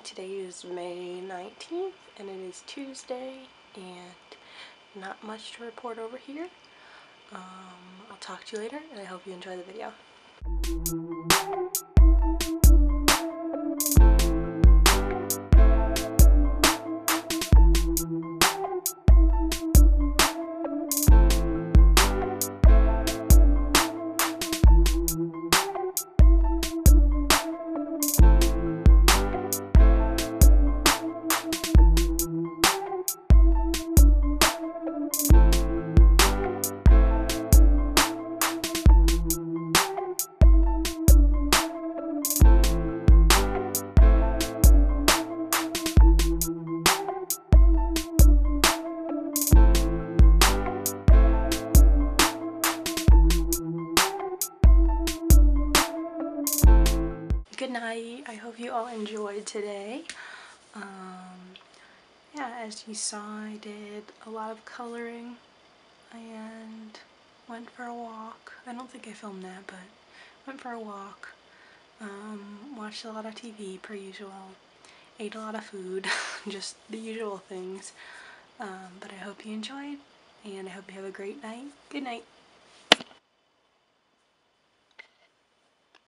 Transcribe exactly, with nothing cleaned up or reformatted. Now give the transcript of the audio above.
Today is May nineteenth and it is Tuesday and not much to report over here. Um, I'll talk to you later and I hope you enjoy the video. Good night. I hope you all enjoyed today. Um, yeah, as you saw, I did a lot of coloring and went for a walk. I don't think I filmed that, but went for a walk. Um, watched a lot of T V per usual. Ate a lot of food, just the usual things. Um, but I hope you enjoyed, and I hope you have a great night. Good night.